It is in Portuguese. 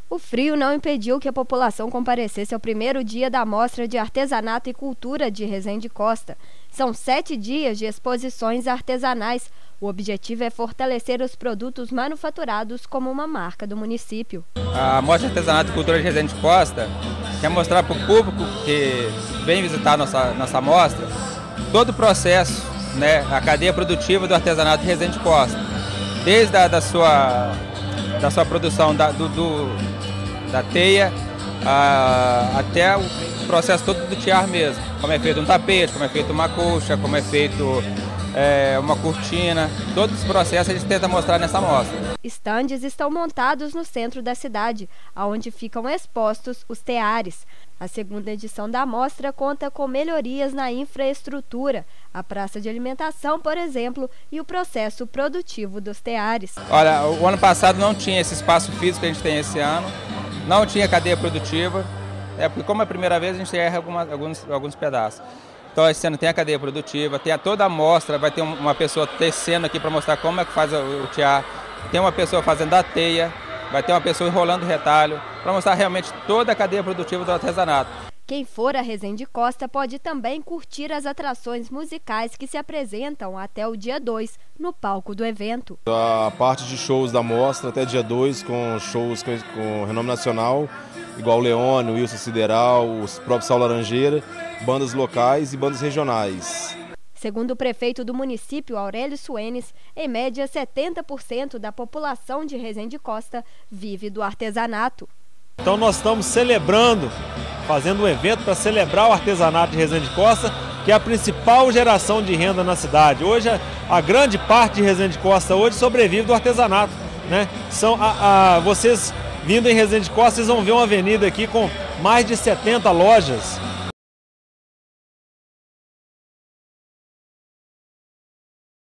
O frio não impediu que a população comparecesse ao primeiro dia da Mostra de Artesanato e Cultura de Resende Costa. São 7 dias de exposições artesanais. O objetivo é fortalecer os produtos manufaturados como uma marca do município. A Mostra de Artesanato e Cultura de Resende Costa quer mostrar para o público que vem visitar nossa mostra todo o processo, né, a cadeia produtiva do artesanato de Resende Costa, desde a da sua produção da teia até o processo todo do tiar mesmo, como é feito um tapete, como é feito uma colcha, como é feito uma cortina. Todos os processos a gente tenta mostrar nessa mostra. Estandes estão montados no centro da cidade, onde ficam expostos os teares. A segunda edição da mostra conta com melhorias na infraestrutura, a praça de alimentação, por exemplo, e o processo produtivo dos teares. Olha, o ano passado não tinha esse espaço físico que a gente tem esse ano, não tinha cadeia produtiva, porque como é a primeira vez a gente erra alguns pedaços. Então esse ano tem a cadeia produtiva, tem toda a mostra, vai ter uma pessoa tecendo aqui para mostrar como é que faz o tiar, tem uma pessoa fazendo a teia, vai ter uma pessoa enrolando o retalho, para mostrar realmente toda a cadeia produtiva do artesanato. Quem for a Resende Costa pode também curtir as atrações musicais que se apresentam até o dia 2 no palco do evento. A parte de shows da mostra até dia 2, com shows com renome nacional, igual o Leone, o Wilson Sideral, o próprio Saulo Laranjeira, bandas locais e bandas regionais. Segundo o prefeito do município, Aurélio Suenes, em média 70% da população de Resende Costa vive do artesanato. Então nós estamos celebrando, fazendo um evento para celebrar o artesanato de Resende Costa, que é a principal geração de renda na cidade. Hoje a grande parte de Resende Costa hoje sobrevive do artesanato, né? Vocês vindo em Resende Costa, vocês vão ver uma avenida aqui com mais de 70 lojas